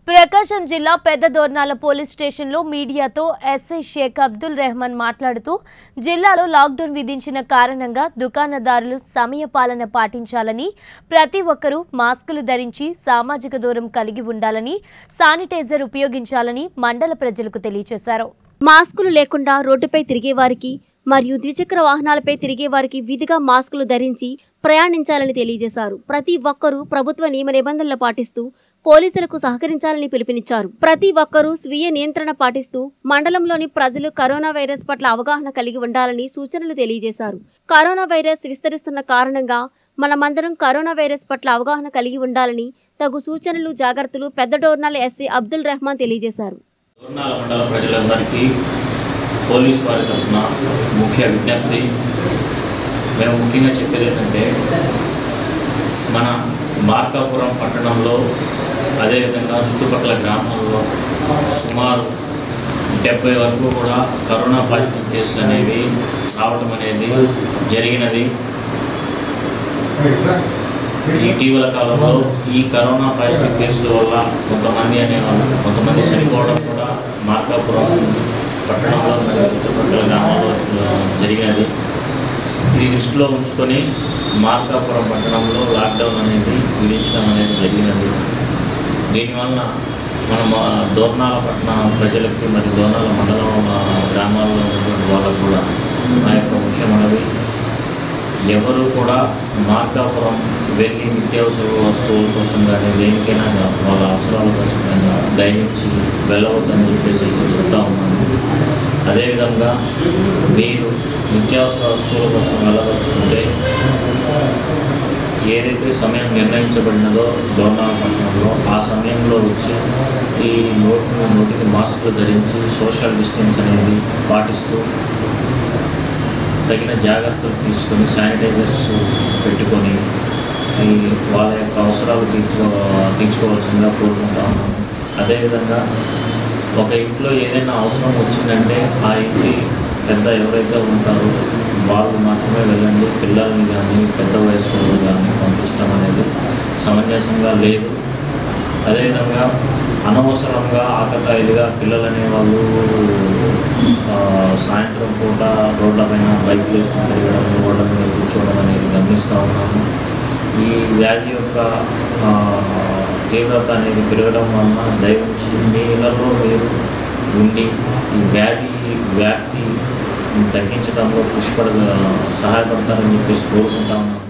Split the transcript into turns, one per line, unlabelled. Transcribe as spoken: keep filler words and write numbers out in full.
ప్రకాశం జిల్లా పెద్దదోర్నాల పోలీస్ స్టేషన్లో మీడియాతో ఎస్ఐ షేక్ అబ్దుల్ రెహమాన్ మాట్లాడుతూ జిల్లాలో లాక్డౌన్ విధించిన కారణంగా దుకాణదారులు సమయపాలన పాటించాలని, ప్రతి ఒక్కరూ మాస్కులు ధరించి సామాజిక దూరం కలిగి ఉండాలని, శానిటైజర్ ఉపయోగించాలని మండల ప్రజలకు తెలియజేశారు.
మాస్కులు లేకుండా రోడ్డుపై తిరిగే వారికి మరియు ద్విచక్ర వాహనాలపై తిరిగే వారికి విధిగా మాస్కులు ధరించి ప్రయాణించాలని తెలియజేశారు. ప్రతి ఒక్కరూ ప్రభుత్వ నియమ నిబంధనలు పాటిస్తూ పోలీసులకు సహకరించాలని పిలుపునిచ్చారు. ప్రతి ఒక్కరూ స్వీయ నియంత్రణ పాటిస్తూ మండలంలోని ప్రజలు కరోనా వైరస్ పట్ల అవగాహన కలిగి ఉండాలని సూచనలు తెలియజేశారు. కరోనా వైరస్ విస్తరిస్తున్న కారణంగా మనమందరం కరోనా వైరస్ పట్ల అవగాహన కలిగి ఉండాలని తగు సూచనలు, జాగ్రత్తలు పెద్దడోర్నాల ఎస్ఐ అబ్దుల్ రెహమాన్ తెలియజేశారు.
దోర్నాల మండల ప్రజలందరికీ పోలీసు వారి తరఫున ముఖ్య విజ్ఞప్తి, మేము ముఖ్యంగా చెప్పేది ఏంటంటే మన మార్కాపురం పట్టణంలో అదేవిధంగా చుట్టుపక్కల గ్రామాల్లో సుమారు డెబ్బై వరకు కూడా కరోనా పాజిటివ్ కేసులు అనేవి రావడం అనేది జరిగినది. ఇటీవల కాలంలో ఈ కరోనా పాజిటివ్ కేసుల వల్ల కొంతమంది అనేవాళ్ళు కొంతమంది చనిపోవడం కూడా మార్కాపురం పట్టణంలో మరియు చుట్టుపక్కల గ్రామాల్లో జరిగినది. ఇది దృష్టిలో ఉంచుకొని మార్కాపురం పట్టణంలో లాక్డౌన్ అనేది విధించడం అనేది జరిగినది. దీనివల్ల మనం దోర్నాల పట్టణ ప్రజలకి మరియు దోర్నాల మండలం గ్రామాల్లో ఉన్నటువంటి వాళ్ళకు కూడా నా యొక్క ముఖ్యమైనవి, ఎవరు కూడా మార్కాపురం వెళ్ళి నిత్యావసర వస్తువుల కోసం కానీ దేనికైనా వాళ్ళ అవసరాల కోసం కానీ దయచేసి వెళ్ళవద్దని చెప్పేసి చెప్తా ఉన్నాను. అదేవిధంగా మీరు నిత్యావసర వస్తువుల కోసం వెళ్ళవచ్చుకుంటే ఏదైతే సమయం నిర్ణయించబడినదో దోర్నాల పట్టణంలో ఆ సమయంలో వచ్చి ఈ నోటి నోటికి మాస్కులు ధరించి సోషల్ డిస్టెన్స్ అనేది పాటిస్తూ తగిన జాగ్రత్తలు తీసుకొని శానిటైజర్స్ పెట్టుకొని ఈ వాళ్ళ యొక్క అవసరాలు తీర్చుకో తీర్చుకోవాల్సిందిగా కోరుకుంటా ఉన్నాను. అదేవిధంగా ఒక ఇంట్లో ఏదైనా అవసరం వచ్చిందంటే ఆ ఇంటి పెద్ద ఎవరైతే ఉంటారో వాళ్ళు మాత్రమే వెళ్ళండి. పిల్లల్ని కానీ పెద్ద వయసు కానీ పంపించడం అనేది సమంజసంగా లేదు. అదేవిధంగా అనవసరంగా ఆకతాయిలుగా పిల్లలు అనేవాళ్ళు సాయంత్రం పూట రోడ్ల పైన బైక్లు వేసుకుని తిరగడం, రోడ్ల మీద కూర్చోవడం అనేది గమనిస్తూ ఉన్నాము. ఈ వ్యాధి యొక్క తీవ్రత అనేది పెరగడం వలన దయవుంచి నీళ్ళలో మీరు ఉండి ఈ వ్యాధి వ్యాప్తి తగ్గించడంలో కృషి పడ సహాయపడతారని చెప్పేసి కోరుకుంటా ఉన్నాము.